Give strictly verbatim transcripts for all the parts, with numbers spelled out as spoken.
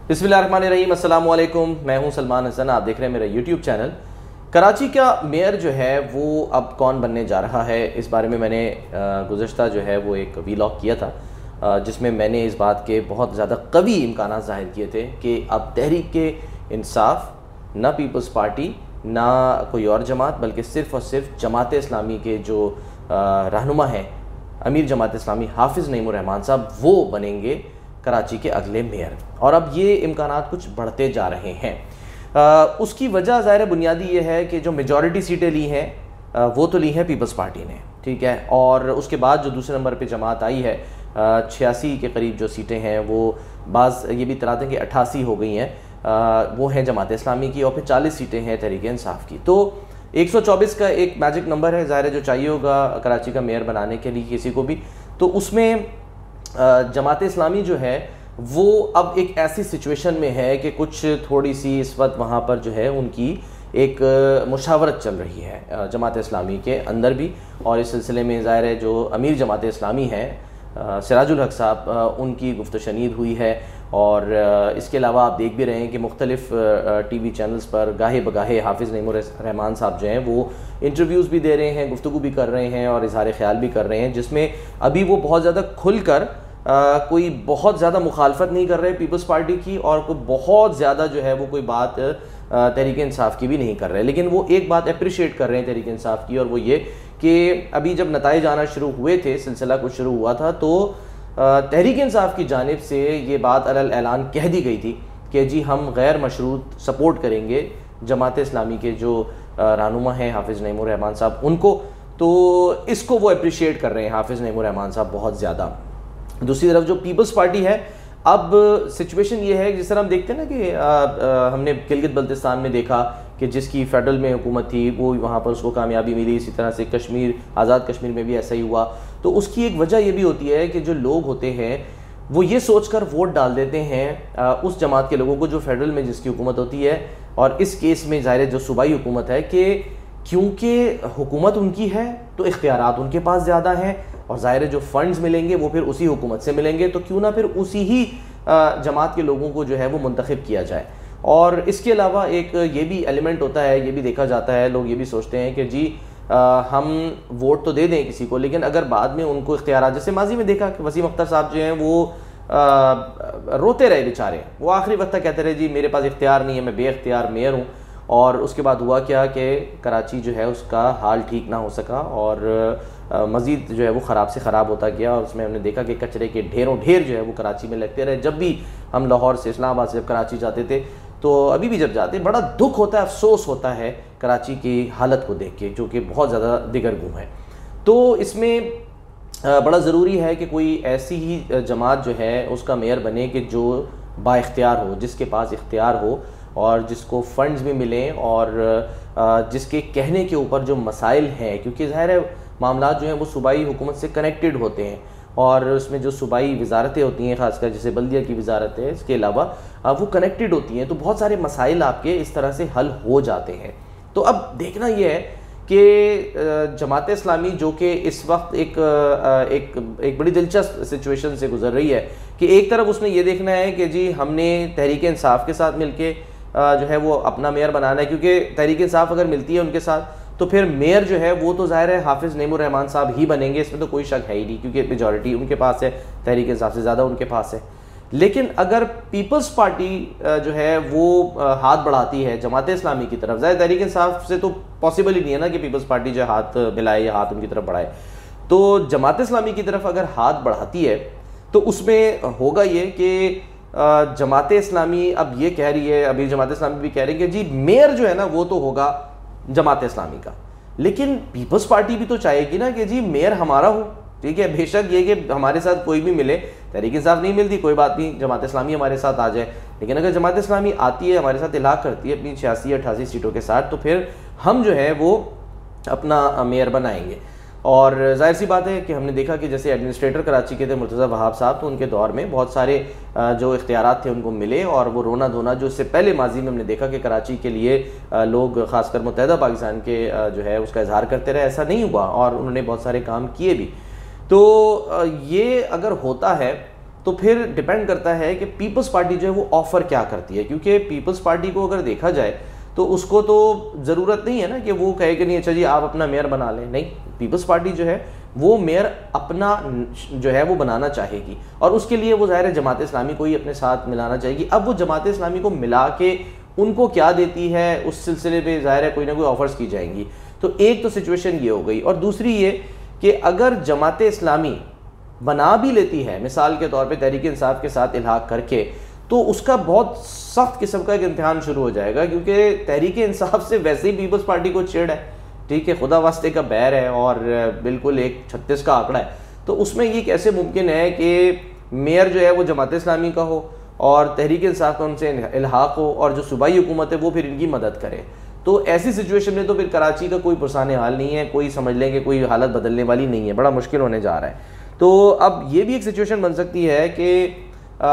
बिस्मिल्लाहिर्रहमानिर्रहीम, अस्सलाम वालेकुम। मैं हूं सलमान हसन, आप देख रहे हैं मेरा यूट्यूब चैनल। कराची का मेयर जो है वो अब कौन बनने जा रहा है, इस बारे में मैंने गुज़श्ता जो है वो एक वीलॉग किया था, जिसमें मैंने इस बात के बहुत ज़्यादा कवी इम्कानात ज़ाहिर किए थे कि अब तहरीक इंसाफ, ना पीपल्स पार्टी, ना कोई और जमात, बल्कि सिर्फ़ और सिर्फ जमात इस्लामी के जो रहनुमा हैं, अमीर जमात इस्लामी हाफिज़ नईमुर रहमान साहब, वो बनेंगे कराची के अगले मेयर। और अब ये इम्कानात कुछ बढ़ते जा रहे हैं। आ, उसकी वजह ज़ाहिर बुनियादी ये है कि जो मेजॉरिटी सीटें ली हैं वो तो ली हैं पीपल्स पार्टी ने, ठीक है। और उसके बाद जो दूसरे नंबर पे जमात आई है, छियासी के करीब जो सीटें हैं वो बाज़ ये भी तराते हैं कि अट्ठासी हो गई हैं, वो हैं जमात इस्लामी की, और फिर चालीस सीटें हैं तहरीक इंसाफ की। तो एक सौ चौबीस का एक मैजिक नंबर है ज़ाहिर जो चाहिए होगा कराची का मेयर बनाने के लिए किसी को भी। तो उसमें जमात इस्लामी जो है वो अब एक ऐसी सिचुएशन में है कि कुछ थोड़ी सी इस वक्त वहाँ पर जो है उनकी एक मुशावरत चल रही है जमात इस्लामी के अंदर भी। और इस सिलसिले में ज़ाहिर है जो अमीर जमात इस्लामी हैं सिराजुल हक साहब, उनकी गुफ्त शनीद हुई है। और इसके अलावा आप देख भी रहे हैं कि मुख्तलिफ टी वी चैनल्स पर गाहे बगाहे हाफिज़ नईमुर रहमान साहब जो हैं वो इंटरव्यूज़ भी दे रहे हैं, गुफ्तगू भी कर रहे हैं और इज़हार ख्याल भी कर रहे हैं, जिसमें अभी वो बहुत ज़्यादा खुल कर आ, कोई बहुत ज़्यादा मुखालफत नहीं कर रहे पीपल्स पार्टी की, और कोई बहुत ज़्यादा जो है वो कोई बात तहरीक इंसाफ की भी नहीं कर रहे। लेकिन वो एक बात अप्रिशिएट कर रहे हैं तहरीक इंसाफ की, और वो ये कि अभी जब नताइज आना शुरू हुए थे, सिलसिला कुछ शुरू हुआ था, तो तहरीक इंसाफ की जानिब से ये बात अलल ऐलान कह दी गई थी कि जी हम गैर मशरूत सपोर्ट करेंगे जमात इस्लामी के जो रहनुमा हैं हाफिज़ नईमुर रहमान साहब उनको। तो इसको वो अप्रिशिएट कर रहे हैं हाफिज़ नईमुर रहमान साहब बहुत ज़्यादा। दूसरी तरफ जो पीपल्स पार्टी है, अब सिचुएशन ये है जिस तरह हम देखते हैं ना कि आ, आ, हमने गिलगित बल्तिस्तान में देखा कि जिसकी फेडरल में हुकूमत थी वो वहाँ पर उसको कामयाबी मिली, इसी तरह से कश्मीर, आज़ाद कश्मीर में भी ऐसा ही हुआ। तो उसकी एक वजह ये भी होती है कि जो लोग होते हैं वो ये सोचकर वोट डाल देते हैं आ, उस जमात के लोगों को जो फेडरल में जिसकी हुकूमत होती है। और इस केस में ज़ाहिर जो सूबाई हुकूमत है कि क्योंकि हुकूमत उनकी है तो इख्तियारात उनके पास ज़्यादा हैं, और ज़ाहिर जो फ़ंड्स मिलेंगे वो फिर उसी हुकूमत से मिलेंगे, तो क्यों ना फिर उसी ही जमात के लोगों को जो है वो मुंतखब किया जाए। और इसके अलावा एक ये भी एलिमेंट होता है, ये भी देखा जाता है, लोग ये भी सोचते हैं कि जी आ, हम वोट तो दे दें किसी को, लेकिन अगर बाद में उनको इख्तियार, जैसे माजी में देखा कि वसीम अख्तर साहब जो हैं वो आ, रोते रहे बेचारे, वो आखिरी वक्त तक कहते रहे जी मेरे पास इख्तियार नहीं है, मैं बेइख्तियार मेयर हूँ। और उसके बाद हुआ क्या कि कराची जो है उसका हाल ठीक ना हो सका, और मज़ीद जो है वो ख़राब से ख़राब होता गया। और उसमें हमने देखा कि कचरे के ढेरों ढेर जो है वो कराची में लगते रहे। जब भी हम लाहौर से, इस्लामाबाद से जब कराची जाते थे, तो अभी भी जब जाते बड़ा दुख होता है, अफसोस होता है कराची की हालत को देख के, जो कि बहुत ज़्यादा दिगर गुम है। तो इसमें बड़ा ज़रूरी है कि कोई ऐसी ही जमात जो है उसका मेयर बने कि जो बाइख्तियार हो, जिसके पास इख्तियार हो और जिसको फ़ंड्स भी मिलें, और जिसके कहने के ऊपर जो मसाइल हैं, क्योंकि ज़ाहिर है मामला जो हैं वो सूबाई हुकूमत से कनेक्टेड होते हैं, और उसमें जो सूबाई वजारतें होती हैं, ख़ासकर जैसे बल्दिया की वजारत है, इसके अलावा वो कनेक्टेड होती हैं, तो बहुत सारे मसाइल आपके इस तरह से हल हो जाते हैं। तो अब देखना ये है कि जमात इस्लामी जो कि इस वक्त एक एक एक बड़ी दिलचस्प सिचुएशन से गुजर रही है कि एक तरफ उसने ये देखना है कि जी हमने तहरीक इंसाफ के साथ मिलके जो है वो अपना मेयर बनाना है, क्योंकि तहरीक इंसाफ अगर मिलती है उनके साथ तो फिर मेयर जो है वो तो ज़ाहिर है हाफिज़ नईमुर रहमान साहब ही बनेंगे, इसमें तो कोई शक है ही नहीं, क्योंकि मेजॉरिटी उनके पास है, तहरीक इंसाफ से ज़्यादा उनके पास है। लेकिन अगर पीपल्स पार्टी जो है वो हाथ बढ़ाती है जमात इस्लामी की तरफ, ज़ाहिर तहरीक इंसाफ से तो पॉसिबल ही नहीं है ना कि पीपल्स पार्टी जो हाथ मिलाए या हाथ उनकी तरफ बढ़ाए, तो जमात इस्लामी की तरफ अगर हाथ बढ़ाती है तो उसमें होगा ये कि जमात इस्लामी अब ये कह रही है, अभी जमात इस्लामी भी कह रही है कि जी मेयर जो है ना वो तो होगा जमात इस्लामी का, लेकिन पीपल्स पार्टी भी तो चाहेगी ना कि जी मेयर हमारा हो, ठीक है। बेशक ये कि हमारे साथ कोई भी मिले, तहरीक इंसाफ नहीं मिलती कोई बात नहीं, जमात इस्लामी हमारे साथ आ जाए, लेकिन अगर जमात इस्लामी आती है हमारे साथ इलाक़ करती है अपनी छियासी अट्ठासी सीटों के साथ, तो फिर हम जो है वो अपना मेयर बनाएंगे। और जाहिर सी बात है कि हमने देखा कि जैसे एडमिनिस्ट्रेटर कराची के थे मुर्तज़ा वहाब साहब, तो उनके दौर में बहुत सारे जो इख्तियारात थे उनको मिले, और वो रोना धोना जो इससे पहले माजी में हमने देखा कि कराची के लिए लोग ख़ासकर मुत्तहिदा पाकिस्तान के जो है उसका इजहार करते रहे, ऐसा नहीं हुआ और उन्होंने बहुत सारे काम किए भी। तो ये अगर होता है तो फिर डिपेंड करता है कि पीपल्स पार्टी जो है वो ऑफ़र क्या करती है, क्योंकि पीपल्स पार्टी को अगर देखा जाए तो उसको तो ज़रूरत नहीं है ना कि वो कहे कि नहीं अच्छा जी आप अपना मेयर बना लें। नहीं, पीपल्स पार्टी जो है वो मेयर अपना जो है वो बनाना चाहेगी और उसके लिए वो ज़ाहिर है जमात इस्लामी को ही अपने साथ मिलाना चाहेगी। अब वो जमात इस्लामी को मिला के उनको क्या देती है उस सिलसिले में ज़ाहिर है कोई ना कोई ऑफ़र्स की जाएंगी। तो एक तो सिचुएशन ये हो गई, और दूसरी ये कि अगर जमात इस्लामी बना भी लेती है मिसाल के तौर पे तहरीक इंसाफ के साथ इल्हाक करके, तो उसका बहुत सख्त किस्म का एक इम्तिहान शुरू हो जाएगा, क्योंकि तहरीक इंसाफ से वैसे ही पीपल्स पार्टी को चिढ़ है, ठीक है, खुदा वास्ते का बैर है और बिल्कुल एक छत्तीस का आंकड़ा है। तो उसमें ये कैसे मुमकिन है कि मेयर जो है वो जमात इस्लामी का हो और तहरीक इंसाफ का उनसे इल्हाक हो और जो सूबाई हुकूमत है वो फिर इनकी मदद करे। तो ऐसी सिचुएशन में तो फिर कराची का कोई पुरसाने हाल नहीं है, कोई समझ लें कि कोई हालत बदलने वाली नहीं है, बड़ा मुश्किल होने जा रहा है। तो अब ये भी एक सिचुएशन बन सकती है कि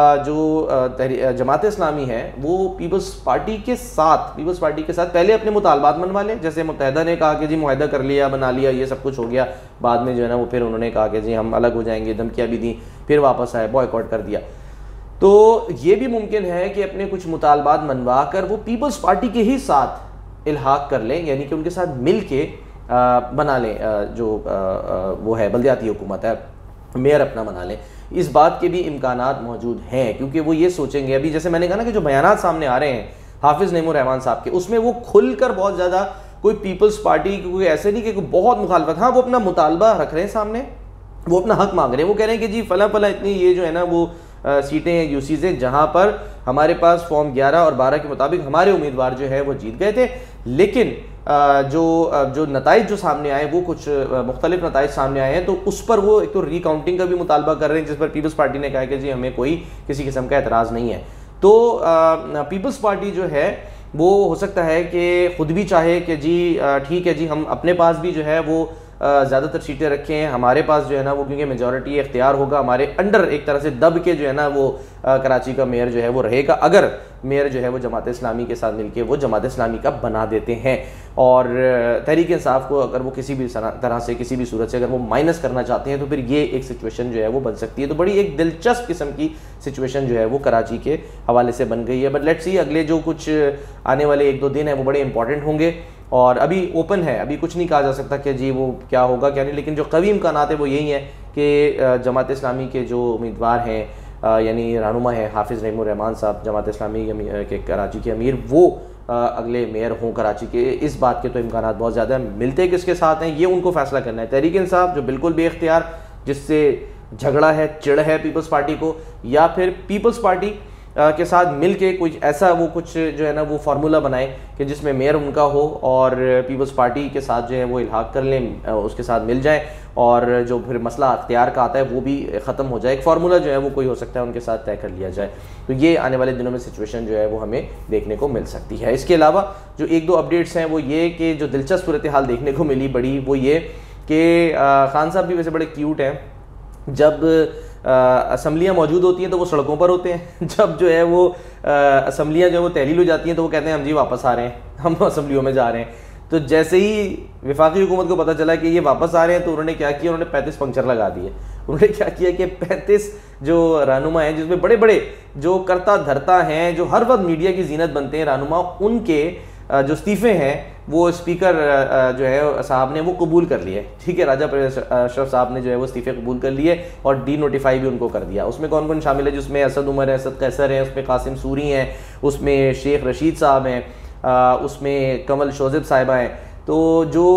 जो जमात इस्लामी है वो पीपल्स पार्टी के साथ पीपल्स पार्टी के साथ पहले अपने मुतालबात मनवा लें, जैसे मुत्तहिदा ने कहा कि जी मुआहिदा कर लिया, बना लिया, ये सब कुछ हो गया, बाद में जो है ना वो फिर उन्होंने कहा कि जी हम अलग हो जाएंगे, धमकियाँ भी दी, फिर वापस आए, बॉयकॉट कर दिया। तो ये भी मुमकिन है कि अपने कुछ मुतालबात मनवा कर वो पीपल्स पार्टी के ही साथ इल्हाक कर लें, यानी कि उनके साथ मिल के बना लें, जो आ, वो है बल्दियाती हुकूमत है, मेयर अपना बना लें। इस बात के भी इम्कानात मौजूद हैं, क्योंकि वो ये सोचेंगे, अभी जैसे मैंने कहा ना कि जो बयानात सामने आ रहे हैं हाफिज़ नईमुर रहमान साहब के, उसमें वो खुलकर बहुत ज़्यादा कोई पीपल्स पार्टी कोई ऐसे नहीं कि कोई बहुत मुखालफत, हाँ वो अपना मुतालबा रख रहे हैं सामने, वो अपना हक मांग रहे हैं, वो कह रहे हैं कि जी फला फला इतनी ये जो है ना वो आ, सीटें हैं यूसीज हैं जहाँ पर हमारे पास फॉर्म ग्यारह और बारह के मुताबिक हमारे उम्मीदवार जो है वो जीत गए थे, लेकिन जो जो नताइज जो सामने आए वो कुछ मुख्तलिफ नताइज सामने आए हैं, तो उस पर वो एक तो रिकाउंटिंग का भी मुतालबा कर रहे हैं, जिस पर पीपल्स पार्टी ने कहा है कि जी हमें कोई किसी किस्म का एतराज़ नहीं है। तो पीपल्स पार्टी जो है वो हो सकता है कि ख़ुद भी चाहे कि जी ठीक है जी हम अपने पास भी जो है वो ज़्यादातर सीटें रखें हैं, हमारे पास जो है ना वो क्योंकि मेजॉरिटी इख्तियार होगा, हमारे अंडर एक तरह से दब के जो है ना वो आ, कराची का मेयर जो है वो रहेगा, अगर मेयर जो है वो जमात इस्लामी के साथ मिलके वो जमात इस्लामी का बना देते हैं। और तहरीक इंसाफ को अगर वो किसी भी तरह से किसी भी सूरत से अगर वो माइनस करना चाहते हैं तो फिर ये एक सिचुएशन जो है वो बन सकती है। तो बड़ी एक दिलचस्प किस्म की सिचुएशन जो है वो कराची के हवाले से बन गई है। बट लेट्स सी अगले जो कुछ आने वाले एक दो दिन है वो बड़े इंपॉर्टेंट होंगे, और अभी ओपन है, अभी कुछ नहीं कहा जा सकता कि जी वो क्या होगा क्या नहीं, लेकिन जो कवी इम्कानात है वो यही है कि जमात इस्लामी के जो उम्मीदवार हैं यानी रहनुमा है हाफिज़ नईमुर रहमान साहब जमात इस्लामी के कराची के अमीर, वो अगले मेयर हों कराची के। इस बात के तो इम्कानात बहुत ज़्यादा हैं, मिलते किसके साथ हैं ये उनको फैसला करना है। तहरीक इंसाफ जो बिल्कुल बेख्तियार, जिससे झगड़ा है, चिढ़ है पीपल्स पार्टी को, या फिर पीपल्स पार्टी के साथ मिल के कुछ ऐसा वो कुछ जो है ना वो फार्मूला बनाए कि जिसमें मेयर उनका हो और पीपल्स पार्टी के साथ जो है वो इल्हाक कर लें, उसके साथ मिल जाएं, और जो फिर मसला अख्तियार का आता है वो भी ख़त्म हो जाए। एक फार्मूला जो है वो कोई हो सकता है उनके साथ तय कर लिया जाए। तो ये आने वाले दिनों में सिचुएशन जो है वो हमें देखने को मिल सकती है। इसके अलावा जो एक दो अपडेट्स हैं वो ये कि जो दिलचस्प सूरत हाल देखने को मिली बड़ी, वो ये कि खान साहब भी वैसे बड़े क्यूट हैं, जब असम्बलियाँ मौजूद होती हैं तो वो सड़कों पर होते हैं, जब जो है वो असम्बलियाँ जो वो तहलील हो जाती हैं तो वो कहते हैं हम जी वापस आ रहे हैं, हम असम्बलियों में जा रहे हैं। तो जैसे ही वफाकी हुकूमत को पता चला कि ये वापस आ रहे हैं तो उन्होंने क्या किया, उन्होंने पैंतीस पंक्चर लगा दिए। उन्होंने क्या किया कि पैंतीस जो रहनुमा हैं जिसमें बड़े बड़े जो करता धरता हैं, जो हर वक्त मीडिया की जीनत बनते हैं रहनुमा, उनके जो इस्तीफ़े हैं वो स्पीकर जो है साहब ने वो कबूल कर लिए। ठीक है, राजा परवेज़ अशरफ साहब ने जो है वो इस्तीफ़े कबूल कर लिए और डी नोटिफाई भी उनको कर दिया। उसमें कौन कौन शामिल है, जिसमें असद उमर है, असद कैसर है, उसमें कासिम सूरी हैं, उसमें शेख रशीद साहब हैं, उसमें कमल शोज़िब साहिबा हैं। तो जो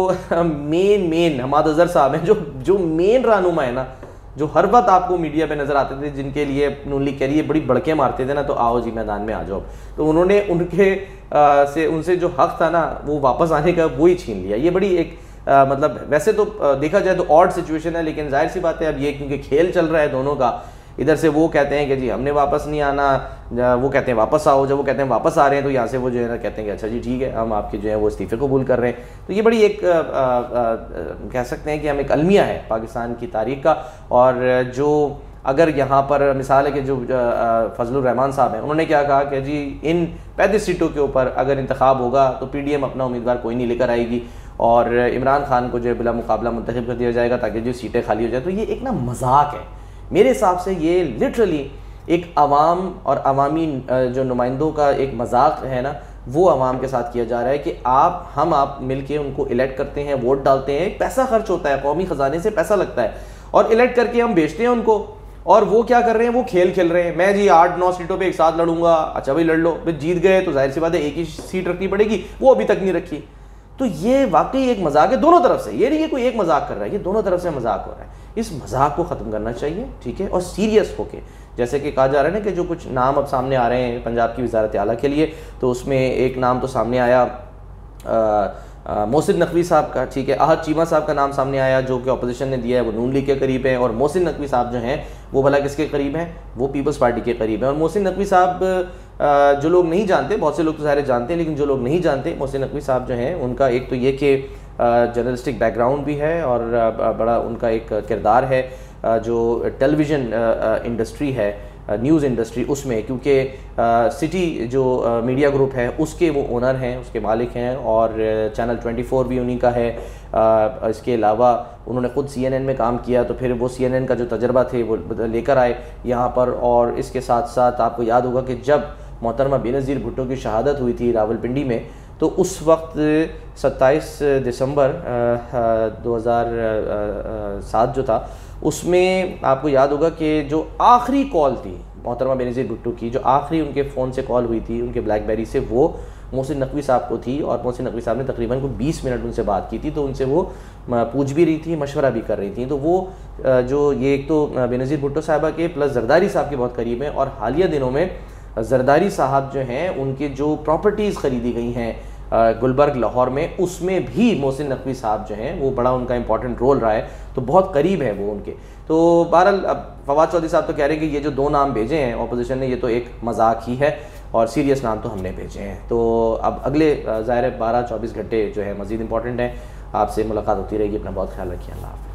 मेन मेन हमाद अज़हर साहब हैं, जो जो मेन रहनुमा है ना, जो हर वक्त आपको मीडिया पे नज़र आते थे, जिनके लिए नून लीग के लिए बड़ी बड़के मारते थे ना, तो आओ जी मैदान में आ जाओ, तो उन्होंने उनके आ, से उनसे जो हक था ना वो वापस आने का वो ही छीन लिया। ये बड़ी एक आ, मतलब वैसे तो आ, देखा जाए तो ऑड सिचुएशन है, लेकिन जाहिर सी बात है अब ये क्योंकि खेल चल रहा है दोनों का, इधर से वो कहते हैं कि जी हमने वापस नहीं आना, वो कहते हैं वापस आओ, जब वो कहते हैं वापस आ रहे हैं तो यहाँ से वो जो है ना कहते हैं कि अच्छा जी ठीक है हम आपके जो है वो इस्तीफ़े कबूल कर रहे हैं। तो ये बड़ी एक आ, आ, आ, कह सकते हैं कि हम एक अलमिया है पाकिस्तान की तारीख का। और जो अगर यहाँ पर मिसाल है कि जो फजलुर रहमान साहब हैं, उन्होंने क्या कहा कि जी इन पैंतीस सीटों के ऊपर अगर इंतखाब होगा तो पी डी एम अपना उम्मीदवार कोई नहीं लेकर आएगी और इमरान खान को जो है बिला मुकाबला मुंतखब कर दिया जाएगा ताकि जो सीटें खाली हो जाए। तो ये एक ना मजाक है मेरे हिसाब से ये लिटरली एक अवाम और अवामी जो नुमाइंदों का एक मजाक है ना, वो अवाम के साथ किया जा रहा है कि आप हम आप मिलके उनको इलेक्ट करते हैं, वोट डालते हैं, पैसा खर्च होता है, कौमी ख़जाने से पैसा लगता है, और इलेक्ट करके हम बेचते हैं उनको, और वो क्या कर रहे हैं, वो खेल खेल रहे हैं। मैं जी आठ नौ सीटों पे एक साथ लड़ूंगा, अच्छा भाई लड़ लो, फिर जीत गए तो जाहिर सी बात है एक ही सीट रखनी पड़ेगी, वो अभी तक नहीं रखी। तो ये वाकई एक मजाक है दोनों तरफ से, ये नहीं कि कोई एक मजाक कर रहा है, ये दोनों तरफ से मजाक हो रहा है। इस मजाक को ख़त्म करना चाहिए, ठीक है, और सीरियस होके, जैसे कि कहा जा रहा है ना कि जो कुछ नाम अब सामने आ रहे हैं पंजाब की वज़ारत आला के लिए, तो उसमें एक नाम तो सामने आया मोहसिन नकवी साहब का, ठीक है, आहद चीमा साहब का नाम सामने आया जो कि अपोजिशन ने दिया है, वो नून लीग के करीब है, और मोहसिन नकवी साहब जो हैं वो भला किसके करीब हैं, वो पीपल्स पार्टी के करीब हैं। और मोहसिन नकवी साहब जो लोग नहीं जानते, बहुत से लोग तो सारे जानते हैं, लेकिन जो लोग नहीं जानते, मोहसिन नकवी साहब जो हैं उनका एक तो ये कि जर्नलिस्टिक बैकग्राउंड भी है, और बड़ा उनका एक किरदार है जो टेलीविज़न इंडस्ट्री है, न्यूज़ इंडस्ट्री, उसमें, क्योंकि सिटी जो मीडिया ग्रुप है उसके वो ओनर हैं, उसके मालिक हैं, और चैनल ट्वेंटी फोर भी उन्हीं का है। आ, इसके अलावा उन्होंने ख़ुद सी एन एन में काम किया, तो फिर वो सी एन एन का जो तजर्बा थे वो लेकर आए यहाँ पर। और इसके साथ साथ आपको याद होगा कि जब मोहतरमा बेनज़ीर भुट्टो की शहादत हुई थी रावलपिंडी में, तो उस वक्त सत्ताईस दिसंबर दो हज़ार सात जो था, उसमें आपको याद होगा कि जो आखिरी कॉल थी मोहतरमा बेनज़ीर भुट्टो की, जो आखिरी उनके फ़ोन से कॉल हुई थी उनके ब्लैकबेरी से, वो मोहसिन नकवी साहब को थी, और मोहसिन नकवी साहब ने तकरीबन को बीस मिनट उनसे बात की थी। तो उनसे वो पूछ भी रही थी, मशवरा भी कर रही थी। तो वो जो ये एक तो बेनज़ीर भुट्टो साहबा के प्लस जरदारी साहब के बहुत करीब हैं, और हालिया दिनों में जरदारी साहब जो हैं उनके जो प्रॉपर्टीज़ ख़रीदी गई हैं गुलबर्ग लाहौर में, उसमें भी मोहसिन नकवी साहब जो हैं वो बड़ा उनका इंपॉर्टेंट रोल रहा है, तो बहुत करीब है वो उनके। तो बहरहाल अब फवाद चौधरी साहब तो कह रहे हैं कि ये जो दो नाम भेजे हैं अपोजिशन ने, ये तो एक मजाक ही है, और सीरियस नाम तो हमने भेजे हैं। तो अब अगले ज़ाहिर है बारह चौबीस घंटे जो है मज़ीद इंपॉर्टेंट है। आपसे मुलाकात होती रहेगी, अपना बहुत ख्याल रखिए, अल्लाह हाफ़िज़।